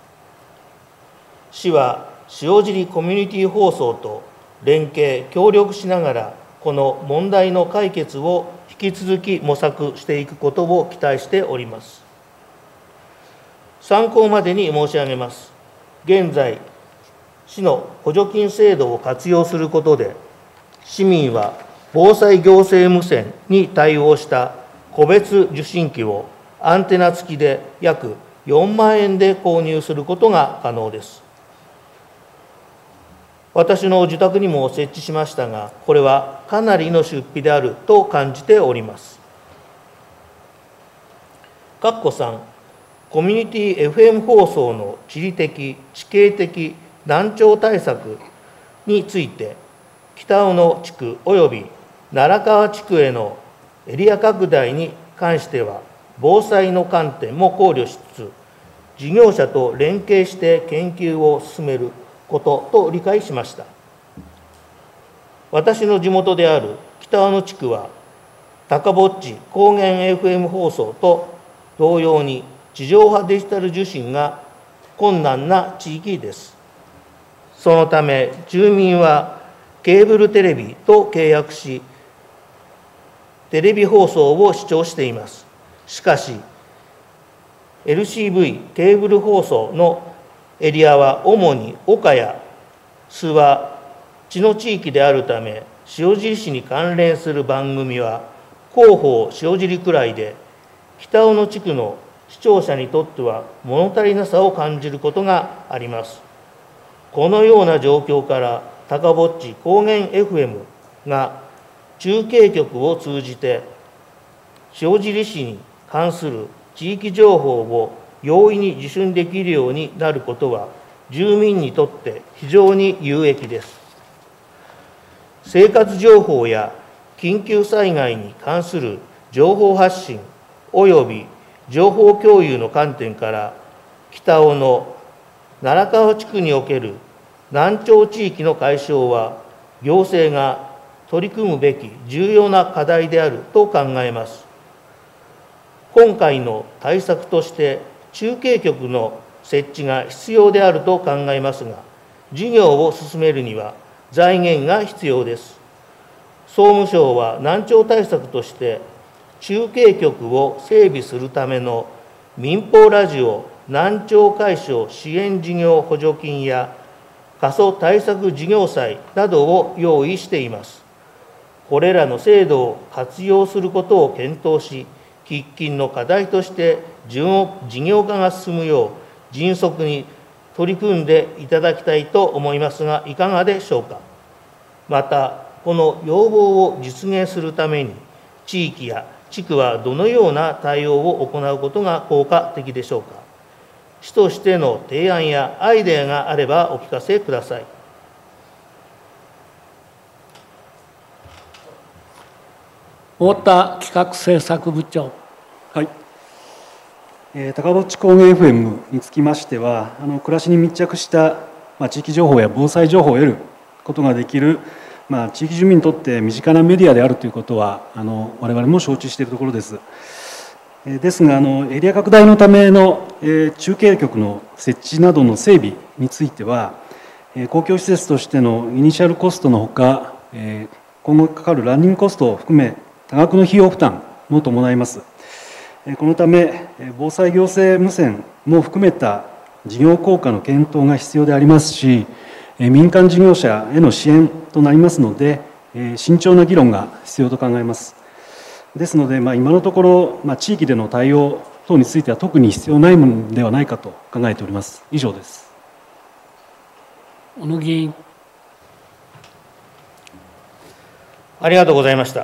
市は塩尻コミュニティ放送と連携・協力しながら、この問題の解決を引き続き模索していくことを期待しております。参考までに申し上げます。現在、市の補助金制度を活用することで、市民は防災行政無線に対応した個別受信機をアンテナ付きで約よんまんえんで購入することが可能です。私の自宅にも設置しましたが、これはかなりの出費であると感じております。かっこさん、コミュニティ エフエム 放送の地理的・地形的難聴対策について、北小野地区及び奈良川地区へのエリア拡大に関しては、防災の観点も考慮しつつ、事業者と連携して研究を進めることと理解しました。私の地元である北小野地区は、高ぼっち高原 エフエム 放送と同様に地上波デジタル受信が困難な地域です。そのため、住民はケーブルテレビと契約し、テレビ放送を視聴しています。しかし、エルシーブイ ケーブル放送のエリアは主に岡や諏訪、地の地域であるため、塩尻市に関連する番組は広報塩尻くらいで、北小野地区の視聴者にとっては物足りなさを感じることがあります。このような状況から、高ぼっち高原 エフエム が中継局を通じて塩尻市に関する地域情報を容易に受信できるようになることは、住民にとって非常に有益です。生活情報や緊急災害に関する情報発信および情報共有の観点から、北小野、奈良川地区における難聴地域の解消は、行政が取り組むべき重要な課題であると考えます。今回の対策として、中継局の設置が必要であると考えますが、事業を進めるには財源が必要です。総務省は難聴対策として、中継局を整備するための民放ラジオ難聴解消支援事業補助金や過疎対策事業債などを用意しています。これらの制度を活用することを検討し、喫緊の課題として事業化が進むよう迅速に取り組んでいただきたいと思いますが、いかがでしょうか。また、この要望を実現するために、地域や地区はどのような対応を行うことが効果的でしょうか。市としての提案やアイデアがあればお聞かせください。 太田企画政策部長。 はい、えー、高ぼっち高原 エフエム につきましては、あの暮らしに密着した、まあ、地域情報や防災情報を得ることができる、まあ、地域住民にとって身近なメディアであるということは、あの我々も承知しているところです。えー、ですがあの、エリア拡大のための、えー、中継局の設置などの整備については、えー、公共施設としてのイニシャルコストのほか、えー、今後かかるランニングコストを含め、多額の費用負担も伴います。このため、防災行政無線も含めた事業効果の検討が必要でありますし、民間事業者への支援となりますので、慎重な議論が必要と考えます。ですので、まあ、今のところ、まあ、地域での対応等については特に必要ないものではないかと考えております。以上です。 小野議員。 ありがとうございました。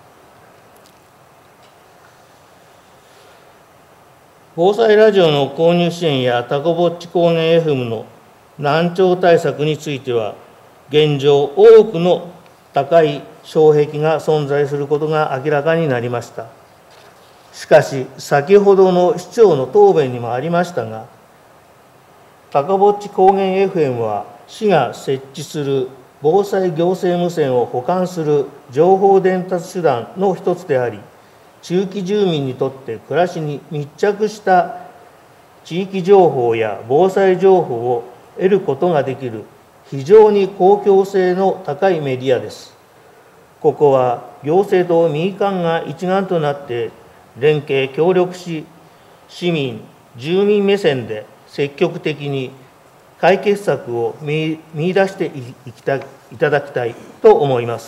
防災ラジオの購入支援や高ぼっち高原 エフエム の難聴対策については、現状、多くの高い障壁が存在することが明らかになりました。 しかし、先ほどの市長の答弁にもありましたが、高ぼっち高原 エフエム は市が設置する防災行政無線を補完する情報伝達手段の一つであり、地域住民にとって暮らしに密着した地域情報や防災情報を得ることができる非常に公共性の高いメディアです。ここは行政と民間が一丸となって連携協力し、市民、住民目線で積極的に解決策を見出していきたいただきたいと思います。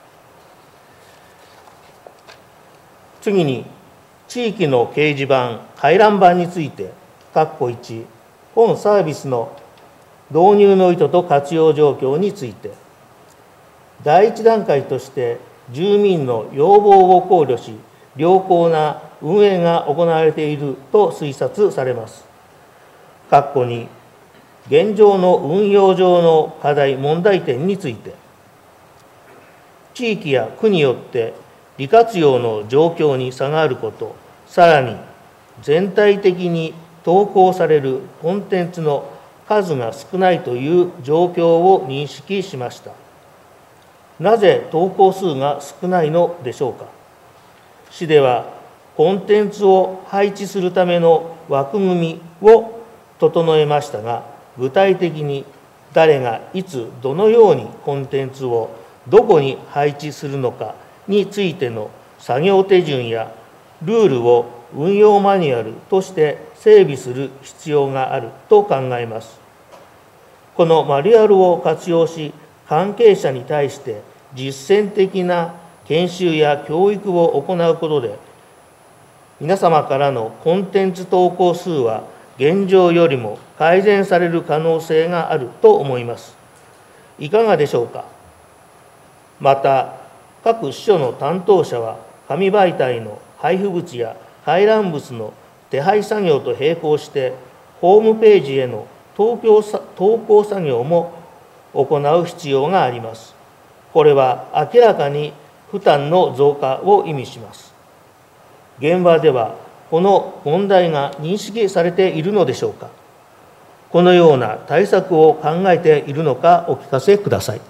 次に、地域の掲示板、回覧板について、括弧いち、本サービスの導入の意図と活用状況について、第一段階として住民の要望を考慮し、良好な運営が行われていると推察されます。括弧に、現状の運用上の課題、問題点について、地域や区によって利活用の状況に差があること、さらに全体的に投稿されるコンテンツの数が少ないという状況を認識しました。なぜ投稿数が少ないのでしょうか。市ではコンテンツを配置するための枠組みを整えましたが、具体的に誰がいつどのようにコンテンツをどこに配置するのかについての作業手順やルールを運用マニュアルとして整備する必要があると考えます。このマニュアルを活用し、関係者に対して実践的な研修や教育を行うことで、皆様からのコンテンツ投稿数は現状よりも改善される可能性があると思います。いかがでしょうか。また、各支所の担当者は、紙媒体の配布物や回覧物の手配作業と並行して、ホームページへの投稿投稿作業も行う必要があります。これは明らかに負担の増加を意味します。現場では、この問題が認識されているのでしょうか。このような対策を考えているのかお聞かせください。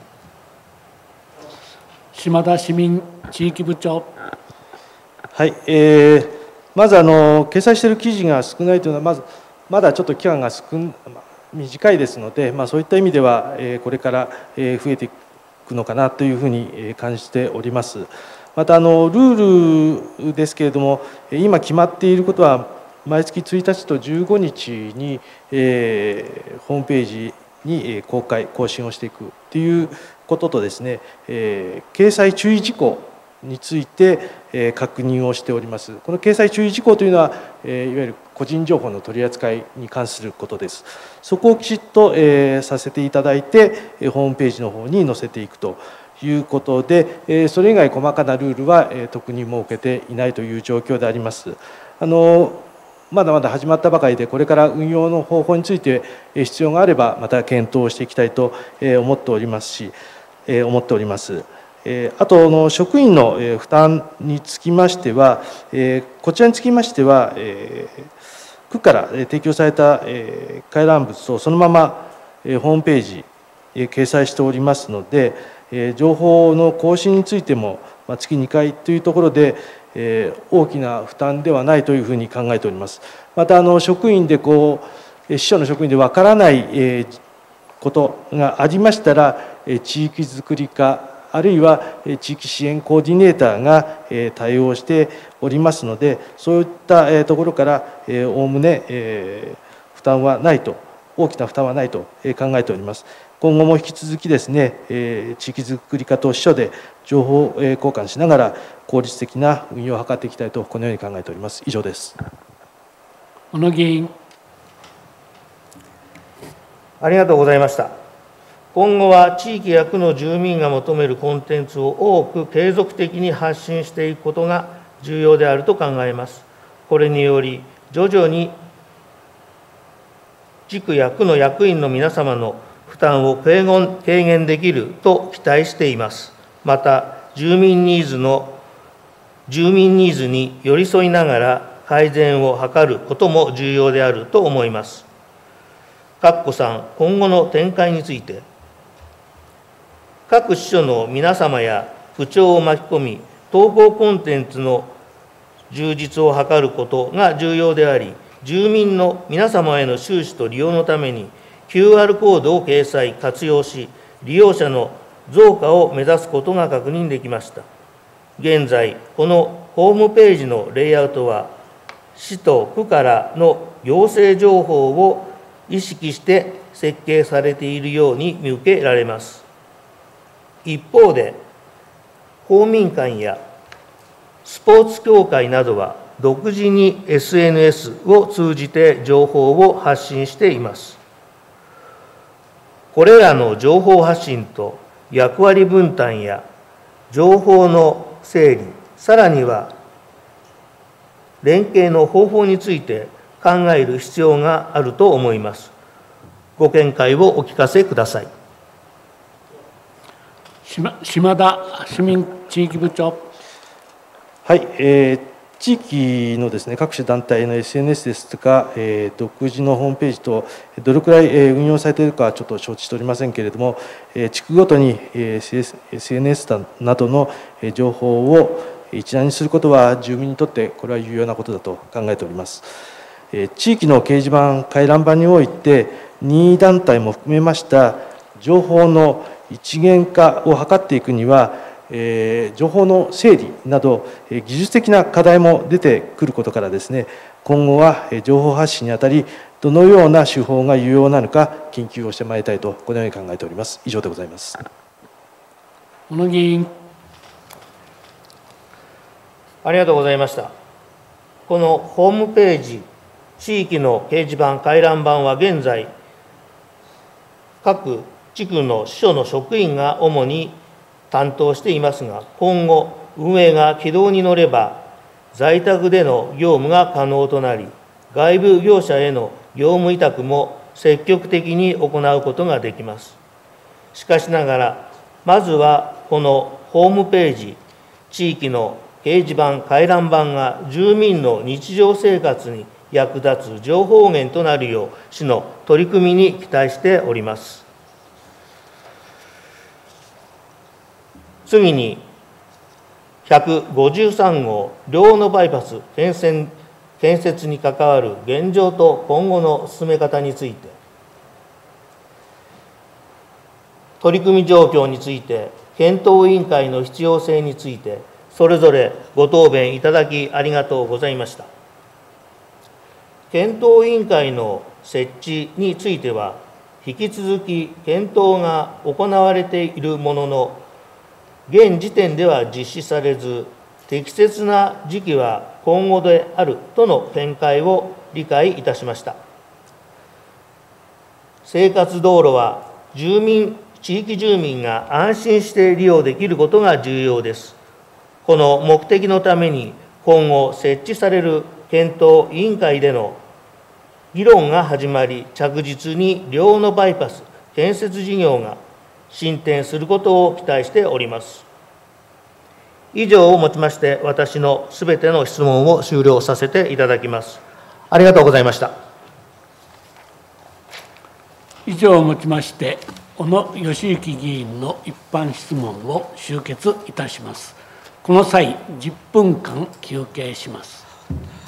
島田市民地域部長。 はい、えー、まずあの掲載している記事が少ないというのは、まずまだちょっと期間が少短いですので、まあ、そういった意味では、えー、これから、えー、増えていくのかなというふうに感じております。またあのルールですけれども、今決まっていることは、毎月ついたちとじゅうごにちに、えー、ホームページに公開、更新をしていくということとですね、えー、掲載注意事項について、えー、確認をしております。この掲載注意事項というのは、えー、いわゆる個人情報の取り扱いに関することです。そこをきちっと、えー、させていただいて、ホームページの方に載せていくということで、それ以外細かなルールは特に設けていないという状況であります。あのまだまだ始まったばかりで、これから運用の方法について必要があればまた検討していきたいと思っておりますし、思っております。あとの職員の負担につきましては、こちらにつきましては、区から提供された回覧物をそのままホームページ掲載しておりますので、情報の更新についても月にかいというところで大きな負担ではないというふうに考えております。またあの職員でこう支所の職員でわからないことがありましたら、地域づくり課あるいは地域支援コーディネーターが対応しておりますので、そういったところからおおむね負担はないと、大きな負担はないと考えております。今後も引き続きですね、地域づくり課と支所で情報交換しながら効率的な運用を図っていきたいと、このように考えております。以上です。 小野議員。 ありがとうございました。今後は地域や区の住民が求めるコンテンツを多く継続的に発信していくことが重要であると考えます。これにより、徐々に地区や区の役員の皆様の負担を軽減できると期待しています。また、住民ニーズの住民ニーズに寄り添いながら改善を図ることも重要であると思います。かっこさん、今後の展開について、各支所の皆様や部長を巻き込み、投稿コンテンツの充実を図ることが重要であり、住民の皆様への周知と利用のために、キューアール コードを掲載、活用し、利用者の増加を目指すことが確認できました。現在、このホームページのレイアウトは、市と区からの行政情報を意識して設計されているように見受けられます。一方で、公民館やスポーツ協会などは、独自に エスエヌエス を通じて情報を発信しています。これらの情報発信と役割分担や情報の整理、さらには連携の方法について考える必要があると思います。ご見解をお聞かせください。 島田市民地域部長。 はい、えー、地域のですね、各種団体の エスエヌエス ですとか、えー、独自のホームページと、どれくらい運用されているかちょっと承知しておりませんけれども、地区ごとに エスエヌエス などの情報を一覧にすることは、住民にとってこれは重要なことだと考えております。地域の掲示板、回覧板において、任意団体も含めました情報の一元化を図っていくには、えー、情報の整理など、えー、技術的な課題も出てくることからですね、今後は、えー、情報発信にあたり、どのような手法が有用なのか、研究をしてまいりたいと、このように考えております。以上でございます。 小野議員。 ありがとうございました。このホームページ、地域の掲示板、回覧板は現在、各地区の支所の職員が主に担当していますが、今後、運営が軌道に乗れば、在宅での業務が可能となり、外部業者への業務委託も積極的に行うことができます。しかしながら、まずはこのホームページ、地域の掲示板、回覧板が住民の日常生活に役立つ情報源となるよう、市の取り組みに期待しております。次に、ひゃくごじゅうさん号両野バイパス建設建設に関わる現状と今後の進め方について、取り組み状況について、検討委員会の必要性について、それぞれご答弁いただきありがとうございました。検討委員会の設置については、引き続き検討が行われているものの、現時点では実施されず、適切な時期は今後であるとの見解を理解いたしました。生活道路は住民、地域住民が安心して利用できることが重要です。この目的のために、今後設置される検討委員会での議論が始まり、着実に両野バイパス建設事業が進展することを期待しております。以上をもちまして、私のすべての質問を終了させていただきます。ありがとうございました。 以上をもちまして、小野義行議員の一般質問を終結いたします。この際、じゅっぷんかん休憩します。